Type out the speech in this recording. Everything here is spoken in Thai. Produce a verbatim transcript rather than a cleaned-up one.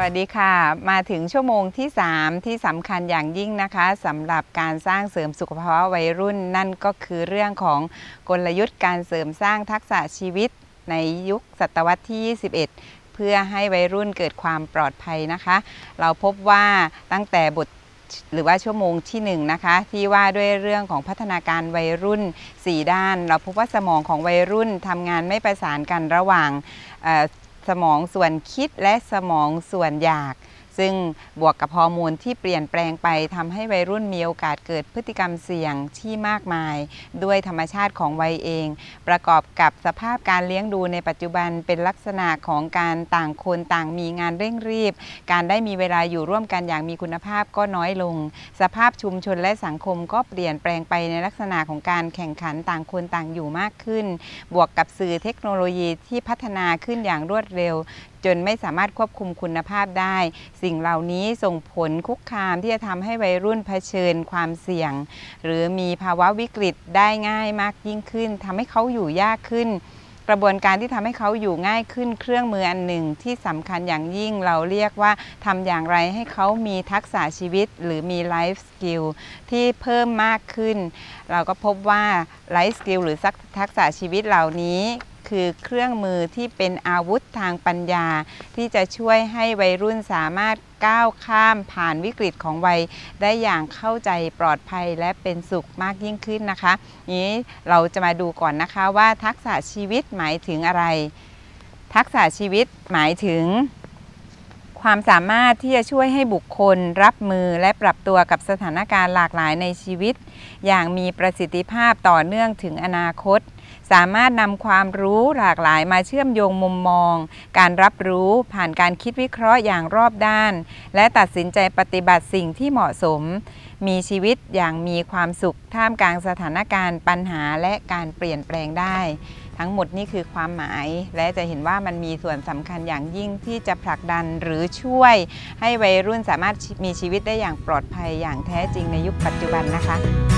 วัสดีค่ะมาถึงชั่วโมงที่สามที่สำคัญอย่างยิ่งนะคะสำหรับการสร้างเสริมสุขภาวะวัยรุ่นนั่นก็คือเรื่องของกลยุทธ์การเสริมสร้างทักษะชีวิตในยุคศตวรรษที่ยี่สิบเอ็ดเพื่อให้วัยรุ่นเกิดความปลอดภัยนะคะเราพบว่าตั้งแต่บทหรือว่าชั่วโมงที่หนึ่งนะคะที่ว่าด้วยเรื่องของพัฒนาการวัยรุ่นสี่ด้านเราพบว่าสมองของวัยรุ่นทำงานไม่ประสานกันระหว่างสมองส่วนคิดและสมองส่วนอยากซึ่งบวกกับฮอร์โมนที่เปลี่ยนแปลงไปทำให้วัยรุ่นมีโอกาสเกิดพฤติกรรมเสี่ยงที่มากมายด้วยธรรมชาติของวัยเองประกอบกับสภาพการเลี้ยงดูในปัจจุบันเป็นลักษณะของการต่างคนต่างมีงานเร่งรีบการได้มีเวลาอยู่ร่วมกันอย่างมีคุณภาพก็น้อยลงสภาพชุมชนและสังคมก็เปลี่ยนแปลงไปในลักษณะของการแข่งขันต่างคนต่างอยู่มากขึ้นบวกกับสื่อเทคโนโลยีที่พัฒนาขึ้นอย่างรวดเร็วจนไม่สามารถควบคุมคุณภาพได้สิ่งเหล่านี้ส่งผลคุกคามที่จะทำให้วัยรุ่นเผชิญความเสี่ยงหรือมีภาวะวิกฤตได้ง่ายมากยิ่งขึ้นทำให้เขาอยู่ยากขึ้นกระบวนการที่ทำให้เขาอยู่ง่ายขึ้นเครื่องมืออันหนึ่งที่สำคัญอย่างยิ่งเราเรียกว่าทำอย่างไรให้เขามีทักษะชีวิตหรือมีไลฟ์สกิลที่เพิ่มมากขึ้นเราก็พบว่าไลฟ์สกิลหรือทักษะชีวิตเหล่านี้คือเครื่องมือที่เป็นอาวุธทางปัญญาที่จะช่วยให้วัยรุ่นสามารถก้าวข้ามผ่านวิกฤตของวัยได้อย่างเข้าใจปลอดภัยและเป็นสุขมากยิ่งขึ้นนะคะนี้เราจะมาดูก่อนนะคะว่าทักษะชีวิตหมายถึงอะไรทักษะชีวิตหมายถึงความสามารถที่จะช่วยให้บุคคลรับมือและปรับตัวกับสถานการณ์หลากหลายในชีวิตอย่างมีประสิทธิภาพต่อเนื่องถึงอนาคตสามารถนำความรู้หลากหลายมาเชื่อมโยงมุมมองการรับรู้ผ่านการคิดวิเคราะห์อย่างรอบด้านและตัดสินใจปฏิบัติสิ่งที่เหมาะสมมีชีวิตอย่างมีความสุขท่ามกลางสถานการณ์ปัญหาและการเปลี่ยนแปลงได้ทั้งหมดนี่คือความหมายและจะเห็นว่ามันมีส่วนสำคัญอย่างยิ่งที่จะผลักดันหรือช่วยให้วัยรุ่นสามารถมีชีวิตได้อย่างปลอดภัยอย่างแท้จริงในยุคปัจจุบันนะคะ